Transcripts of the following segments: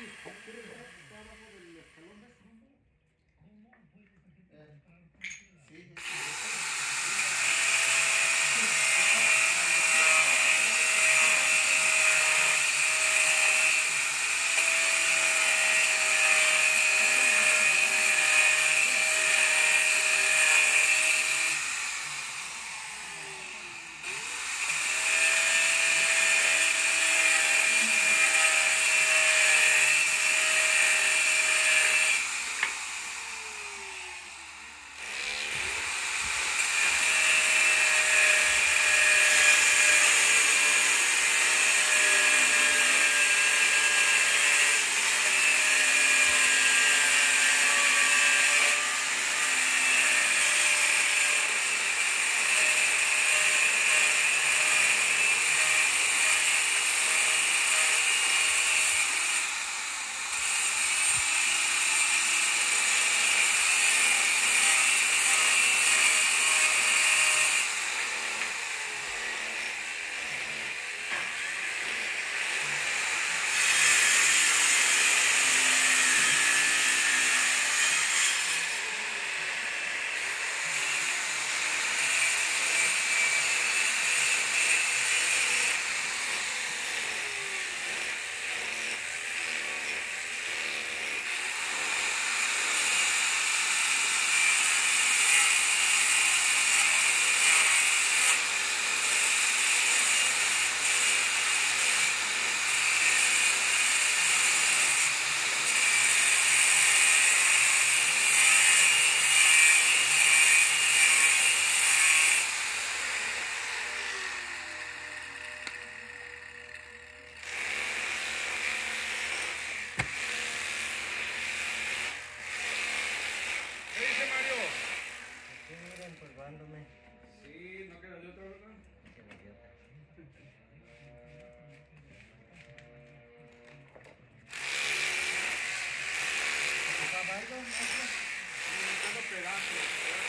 Empolvándome. Sí, no queda de otra, ¿verdad? Queda de otra. ¿Ocupaba algo, maestro? Tengo pedazos.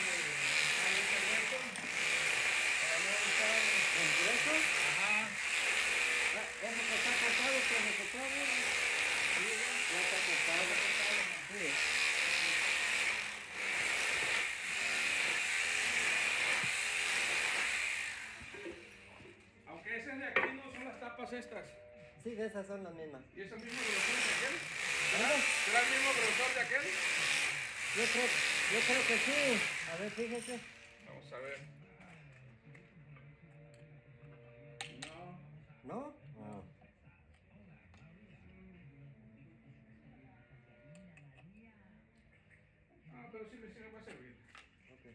¿Completo? Ajá. Eso que está cortado, que se cortó, sí, ya está cortado. Sí. Aunque esas de aquí no son las tapas estas. Sí, de esas son las mismas. ¿Y es el mismo grosor de aquel? ¿Será el mismo grosor de aquel? Yo creo que sí. A ver, fíjese. Vamos a ver. No. ¿No? No. Ah, pero sí me va a servir. Okay.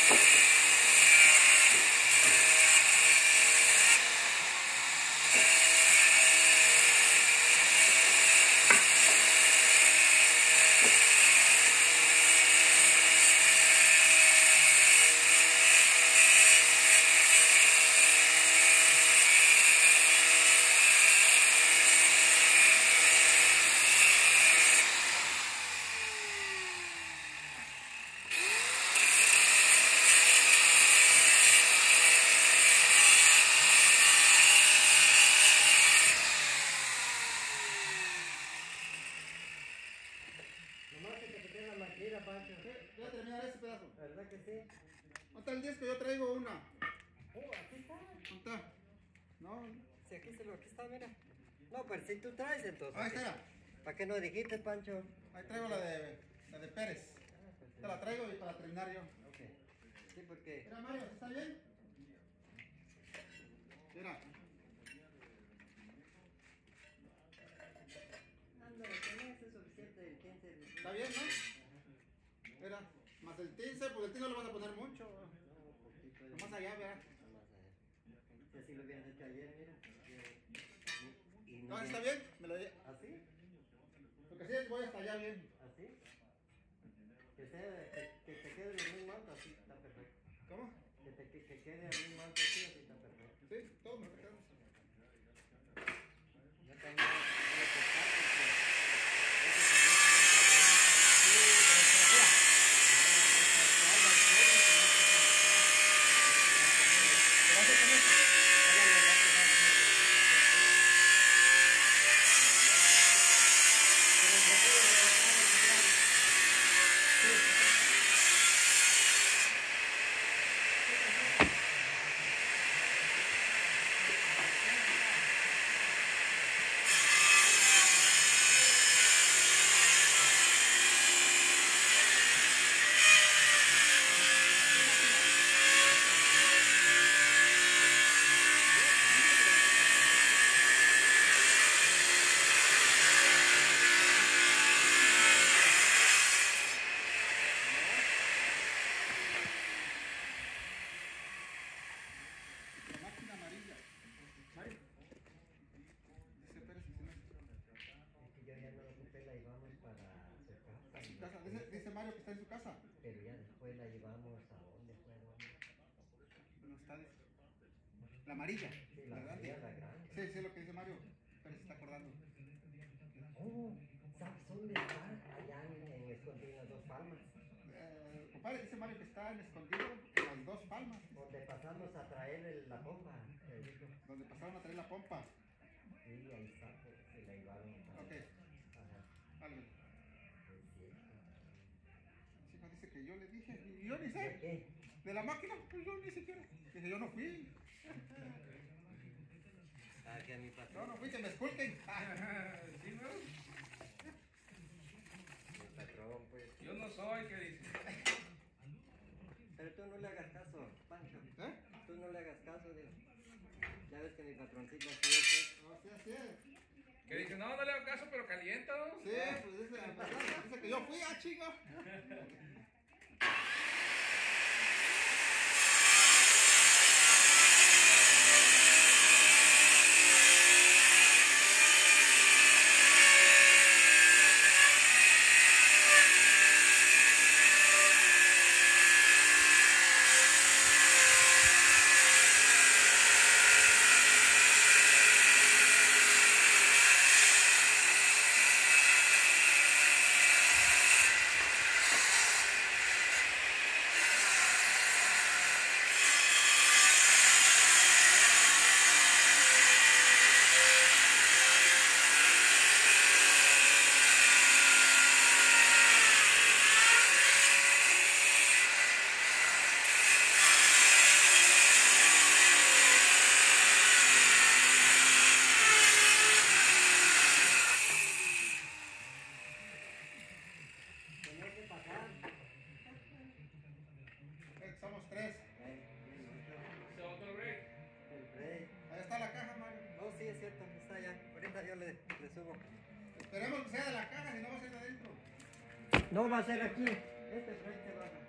Nomás que te quiten la máquina, Pancho. Sí, voy a terminar este pedazo. ¿Verdad que sí? ¿Dónde está el disco? Yo traigo una. Aquí está. ¿Dónde está? No. Sí, aquí está, mira. No, pero si tú traes entonces. Ahí está. ¿Para qué no dijiste, Pancho? Ahí traigo la de Pérez. Te la traigo y para terminar yo. Ok. Sí, porque... Mira, Mario, ¿está bien? Mira. Ándale, con eso es suficiente el 15. ¿Está bien, no? Mira. Más el 15, pues el 15 no le vas a poner mucho. No, un poquito. Nomás allá, ¿verdad? Nomás allá. Si así lo hubieran hecho ayer, mira. Y No, ¿está bien? Me lo ¿Así? Porque sí, voy hasta allá bien. ¿Así? Que te quede el mismo alto, así está perfecto. ¿Cómo? Que quede el mismo alto, así está perfecto. Sí, todo me queda. Ya también voy a cortar La máquina amarilla. Mario. Dice Pérez que si no. Es que yo ya no ocupé, la llevamos para su casa. A su casa. Dice Mario que está en su casa. Pero ya después la llevamos a dónde fue, ¿dónde? No está. La amarilla. Sí, la grande. amarilla, la grande. Sí, sí, es lo que dice Mario. Pérez se está acordando. Oh, ¿sabes dónde está? Allá en Escondido, en las Dos Palmas. Compadre, dice Mario que está en escondido en las Dos Palmas. Donde pasamos a traer la pompa. Donde pasaron a traer la pompa. Sí, ahí está, pues, se la llevaron. Ok. Ajá, Algo. es cierto. Chico dice que yo le dije. Y yo ni ¿De sé. qué? De la máquina, pues yo ni siquiera. Dije, yo no fui. Ah, que a mi patrón. No fui, que me esculquen. Sí, ¿no? Mi patrón, pues. Yo no soy, ¿qué dice? Pero tú no le hagas caso, Pancho. ¿Eh? Tú no le hagas caso, digo. Ya ves que mi patroncito así es. No, sí, así es. Que dice, no le hago caso, pero calienta, ¿no? Sí, pues dice que yo fui, chinga. Tenía que pasar. Somos tres. Se otro break. El rey. Ahí está la caja, Mario. Oh, sí, es cierto, está allá. Ahorita yo le subo. Esperemos que sea de la caja, si no va a ser de adentro. No va a ser aquí. Este rey se baja.